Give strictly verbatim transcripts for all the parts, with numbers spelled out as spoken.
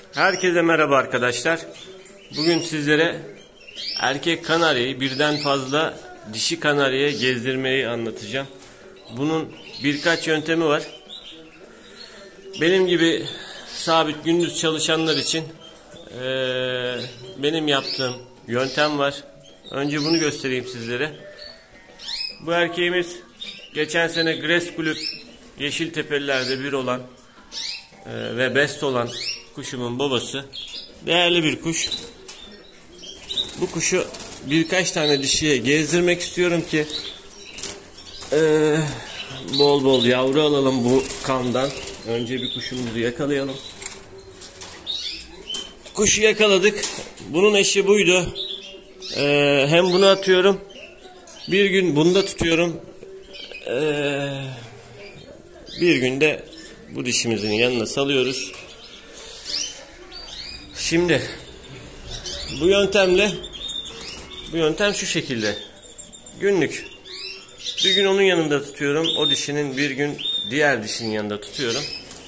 Herkese merhaba arkadaşlar. Bugün sizlere erkek kanaryayı birden fazla dişi kanaryaya gezdirmeyi anlatacağım. Bunun birkaç yöntemi var. Benim gibi sabit gündüz çalışanlar için ee, benim yaptığım yöntem var. Önce bunu göstereyim sizlere. Bu erkeğimiz geçen sene Gres Kulüp Yeşiltepeliler'de bir olan e, ve best olan kuşumun babası. Değerli bir kuş. Bu kuşu birkaç tane dişiye gezdirmek istiyorum ki e, bol bol yavru alalım bu kandan. Önce bir kuşumuzu yakalayalım. Kuşu yakaladık. Bunun eşi buydu. E, hem bunu atıyorum. Bir gün bunu da tutuyorum. E, bir günde bu dişimizin yanına salıyoruz. Şimdi bu yöntemle bu yöntem şu şekilde. Günlük bir gün onun yanında tutuyorum. O dişinin bir gün diğer dişinin yanında tutuyorum.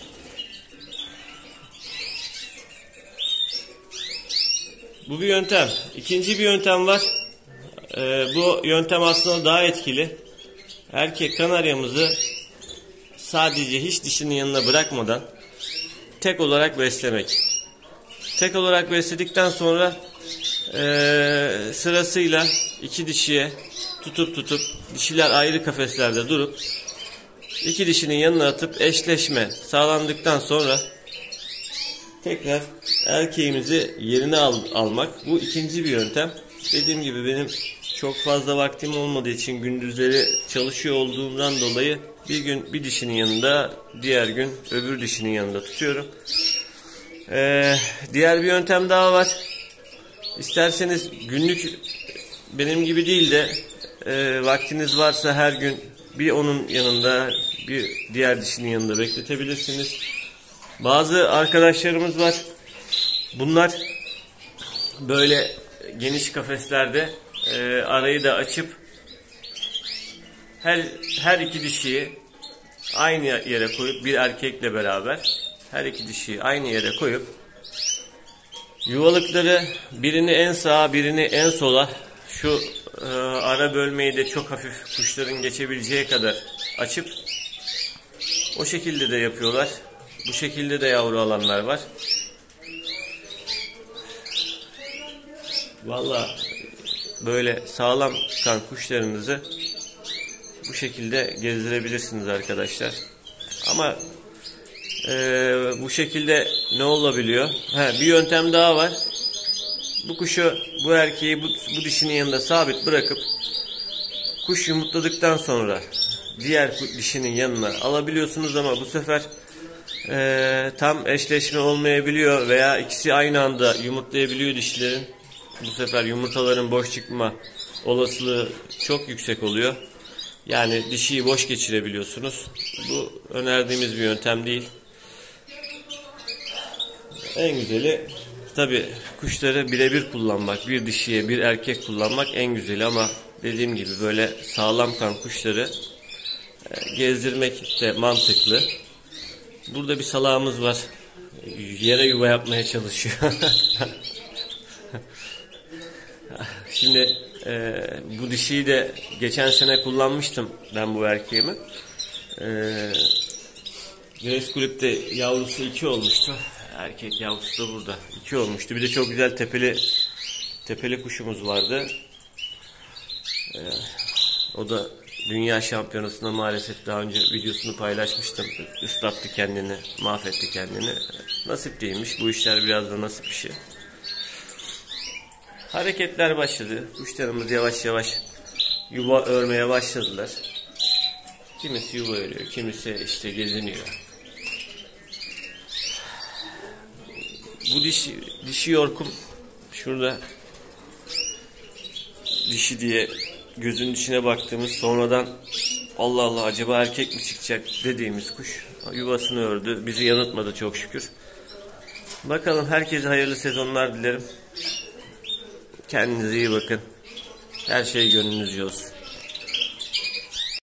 Bu bir yöntem. İkinci bir yöntem var. Ee, bu yöntem aslında daha etkili. Erkek kanaryamızı sadece hiç dişinin yanına bırakmadan tek olarak beslemek. Tek olarak besledikten sonra e, sırasıyla iki dişiye tutup tutup dişiler ayrı kafeslerde durup iki dişinin yanına atıp eşleşme sağlandıktan sonra tekrar erkeğimizi yerine al, almak. Bu ikinci bir yöntem. Dediğim gibi benim çok fazla vaktim olmadığı için gündüzleri çalışıyor olduğumdan dolayı bir gün bir dişinin yanında, diğer gün öbür dişinin yanında tutuyorum. Ee, diğer bir yöntem daha var. İsterseniz günlük benim gibi değil de e, vaktiniz varsa her gün bir onun yanında bir diğer dişinin yanında bekletebilirsiniz. Bazı arkadaşlarımız var. Bunlar böyle geniş kafeslerde e, arayı da açıp her her iki dişiyi aynı yere koyup bir erkekle beraber her iki dişiyi aynı yere koyup yuvalıkları birini en sağa birini en sola şu e, ara bölmeyi de çok hafif kuşların geçebileceği kadar açıp o şekilde de yapıyorlar. Bu şekilde de yavru alanlar var. Vallahi böyle sağlam kan kuşlarınızı bu şekilde gezdirebilirsiniz arkadaşlar. Ama e, bu şekilde ne olabiliyor? Ha, bir yöntem daha var. Bu kuşu, bu erkeği bu, bu dişinin yanında sabit bırakıp kuş yumurtladıktan sonra diğer dişinin yanına alabiliyorsunuz ama bu sefer e, tam eşleşme olmayabiliyor veya ikisi aynı anda yumurtlayabiliyor dişilerin. Bu sefer yumurtaların boş çıkma olasılığı çok yüksek oluyor. Yani dişiyi boş geçirebiliyorsunuz. Bu önerdiğimiz bir yöntem değil. En güzeli tabi kuşları birebir kullanmak. Bir dişiye bir erkek kullanmak en güzeli ama dediğim gibi böyle sağlam kan kuşları gezdirmek de mantıklı. Burada bir salağımız var. Yere yuva yapmaya çalışıyor. Şimdi e, bu dişiyi de geçen sene kullanmıştım ben bu erkeğimi. E, Gres Kulüp'te yavrusu iki olmuştu. Erkek yavrusu da burada. iki olmuştu. Bir de çok güzel tepeli tepeli kuşumuz vardı. E, o da dünya şampiyonasında maalesef daha önce videosunu paylaşmıştım. Islattı kendini, mahvetti kendini. Nasip değilmiş. Bu işler biraz da nasip işi. Hareketler başladı. Kuşlarımız yavaş yavaş yuva örmeye başladılar. Kimisi yuva örüyor, kimisi işte geziniyor. Bu dişi, dişi yorkum şurada dişi diye gözünün içine baktığımız sonradan Allah Allah acaba erkek mi çıkacak dediğimiz kuş yuvasını ördü. Bizi yanıltmadı çok şükür. Bakalım, herkese hayırlı sezonlar dilerim. Kendinize iyi bakın. Her şey gönlünüzce olsun.